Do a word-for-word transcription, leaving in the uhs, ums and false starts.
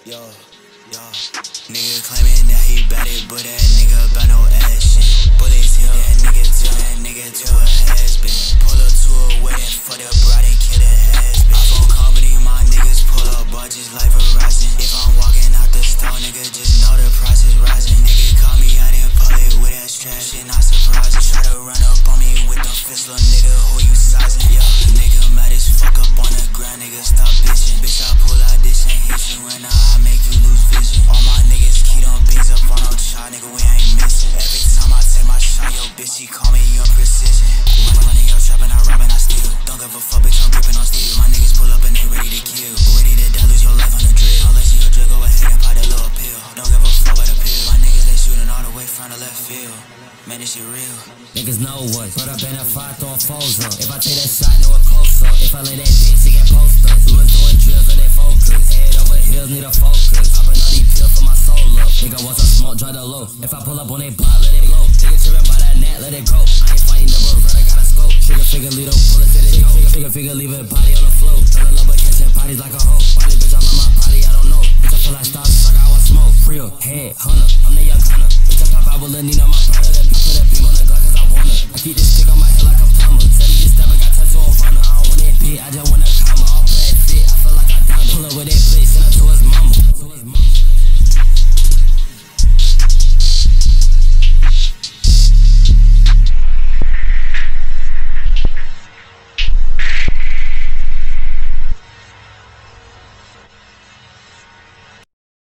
Yo, yo. Nigga claiming that he bad it, but that nigga about no ass shit. Bullets hit that nigga till that nigga to a has-been. Pull up to a wedding for the bride and kill the has-been. iPhone company, my niggas pull up budgets like Verizon. If I'm walking out the store, nigga, just know the price is rising. Nigga call me out in public with that strap, shit not surprising. Try to run up on me with them fists, little nigga, who you sizing? Yo, nigga mad as fuck up on the ground, nigga, stop bitching. Bitch, I pull out this and hit you, and I make you lose vision. All my niggas keep on beans up on no child, nigga, we ain't missing. Every time I take my shot, yo, bitch, she call me your precision. Run, running your trap and I rob and I steal. Don't give a fuck, bitch, I'm gripping on steel. My niggas pull up and they ready to kill. Ready to die, lose your life on the drill. Unless you a drug, go ahead and pop that little pill. Don't give a fuck about the pill. My niggas, they shooting all the way from the left field. Man, this shit real. Niggas know us, but I been a fight throwing foes up. If I take that shot, know it close up. If I lay that dick, she get poster. We was doing drills, so they focus. Head over heels, need a focus. I been all these pills for my soul up. Nigga want some smoke, dry the low. If I pull up on they block, let it blow. Nigga trippin' by that net, let it go. I ain't fighting double run, I got a scope. Trigger figure, lead up, pull it, let it go. Trigger figure, leave a body on the floor. Turn the love, but catching bodies like a hoe. Body bitch, I'm on my body, I don't know. Bitch, I feel like stars, like I want smoke. Real head hunter, I'm the young hunter. Bitch, I pop out with Lenina, my brother. Put that beam on the Glock cause I wanna. I keep this